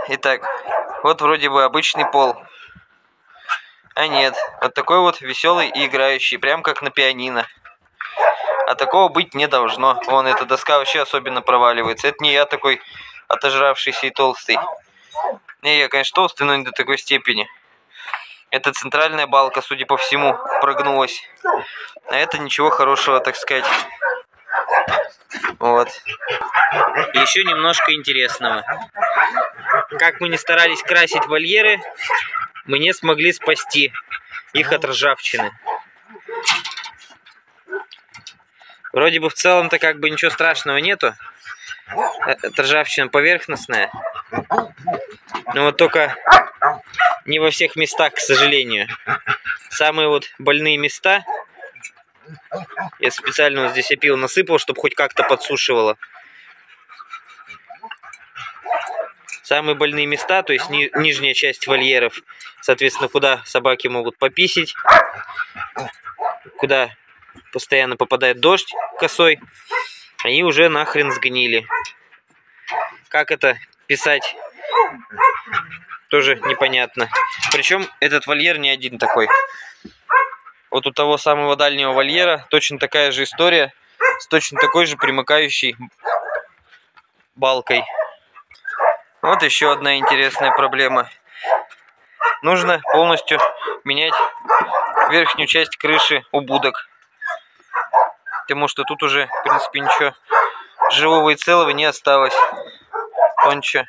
Итак, вот вроде бы обычный пол. А нет, вот такой вот веселый и играющий, прям как на пианино. А такого быть не должно. Вон, эта доска вообще особенно проваливается. Это не я такой отожравшийся и толстый. Не, я, конечно, толстый, но не до такой степени. Это центральная балка, судя по всему, прогнулась. А это ничего хорошего, так сказать. Вот. И еще немножко интересного. Как мы не старались красить вольеры, мы не смогли спасти их от ржавчины. Вроде бы в целом-то как бы ничего страшного нету. Это ржавчина поверхностная. Но вот только не во всех местах, к сожалению. Самые вот больные места я специально вот здесь опил насыпал, чтобы хоть как-то подсушивало. Самые больные места, то есть нижняя часть вольеров, соответственно, куда собаки могут пописить, куда постоянно попадает дождь косой, они уже нахрен сгнили. Как это писать, тоже непонятно. Причем этот вольер не один такой. Вот у того самого дальнего вольера точно такая же история, с точно такой же примыкающей балкой. Вот еще одна интересная проблема. Нужно полностью менять верхнюю часть крыши у будок. Потому что тут уже, в принципе, ничего живого и целого не осталось. Вон что.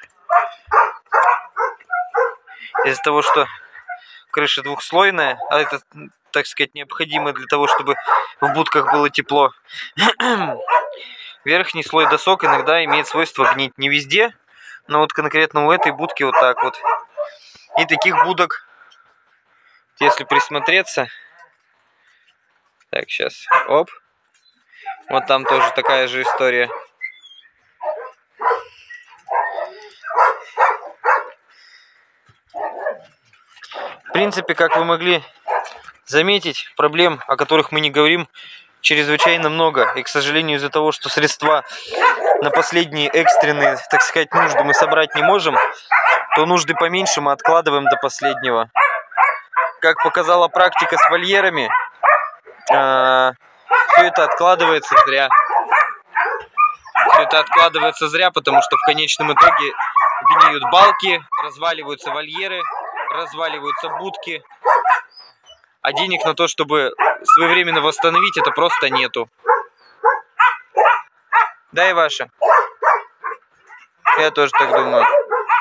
Из-за того, что крыша двухслойная, а это, так сказать, необходимо для того, чтобы в будках было тепло, верхний слой досок иногда имеет свойство гнить. Не везде, но вот конкретно у этой будки вот так вот. И таких будок, если присмотреться, так, сейчас, оп, вот там тоже такая же история. В принципе, как вы могли заметить, проблем, о которых мы не говорим, чрезвычайно много. И, к сожалению, из-за того, что средства на последние экстренные, так сказать, нужды мы собрать не можем, то нужды поменьше мы откладываем до последнего. Как показала практика с вольерами, все это откладывается зря. Все это откладывается зря, потому что в конечном итоге гниют балки, разваливаются вольеры, разваливаются будки. А денег на то, чтобы своевременно восстановить, это просто нету. Да, и ваша. Я тоже так думаю.